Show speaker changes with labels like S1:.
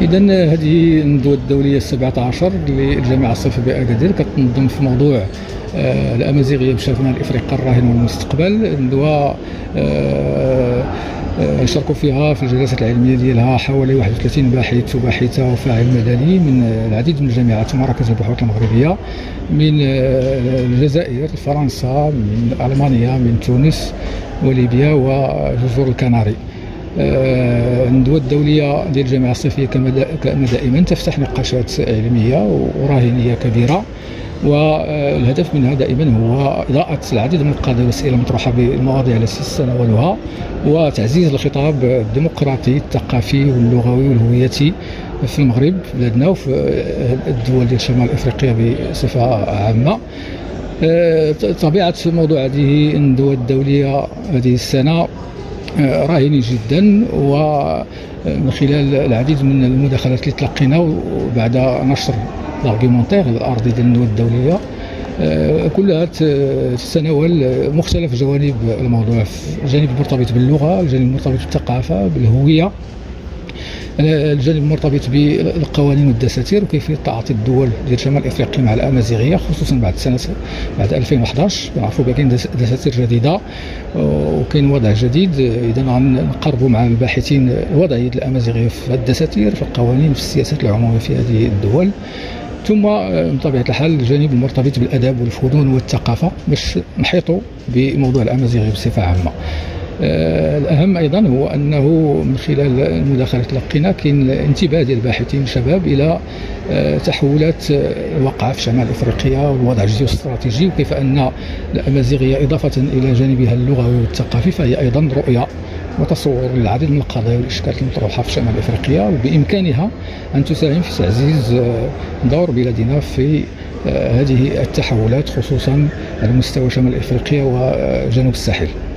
S1: إذا هذه الندوة الدولية 17 للجامعة الصيفية بأكادير كتنظم في موضوع الأمازيغية بشأنها الإفريقي الراهن والمستقبل. الندوة شاركوا فيها في الجلسات العلمية ديالها حوالي 31 باحث وباحثة وفاعل مدني من العديد من الجامعات ومراكز البحوث المغربية، من الجزائر، فرنسا، من ألمانيا، من تونس وليبيا وجزر الكناري. الندوة الدولية ديال الجامعة الصيفية كما دائما تفتح نقاشات علمية وراهنية كبيرة، والهدف منها دائما هو إضاءة العديد من القضايا والأسئلة المطروحة بالمواضيع التي تتناولها، وتعزيز الخطاب الديمقراطي الثقافي واللغوي والهويتي في المغرب بلادنا وفي الدول ديال شمال افريقيا بصفة عامة. طبيعة موضوع هذه الندوة الدولية هذه السنة راهن جدا، ومن خلال العديد من المداخلات اللي تلقينا وبعد نشر الارغيومونتير الارضي ديال الندوة الدولية كلها تتناول مختلف جوانب الموضوع، الجانب المرتبط باللغة، الجانب المرتبط بالثقافة، بالهوية، الجانب المرتبط بالقوانين والدساتير وكيفية تعاطي الدول ديال شمال افريقيا مع الامازيغيه، خصوصا بعد 2011. كنعرفوا بكاين دساتير جديده وكاين وضع جديد، اذا غنقربوا مع الباحثين الوضعيه الامازيغيه في الدساتير، في القوانين، في السياسات العموميه في هذه الدول. ثم بطبيعة الحال الجانب المرتبط بالأدب والفنون والثقافة باش نحيطوا بموضوع الأمازيغي بصفة عامة. الأهم أيضا هو أنه من خلال المداخلات اللي لقينا كاين انتباه ديال الباحثين الشباب إلى تحولات الواقعة في شمال إفريقيا والوضع الجيوستراتيجي، وكيف أن الأمازيغية إضافة إلى جانبها اللغوي والثقافي فهي أيضا رؤية وتصور للعديد من القضايا والإشكالات المطروحة في شمال إفريقيا، وبإمكانها أن تساهم في تعزيز دور بلادنا في هذه التحولات، خصوصا على مستوى شمال إفريقيا وجنوب الساحل.